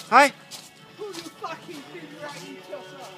Hi. Pull your fucking finger out, you tosser.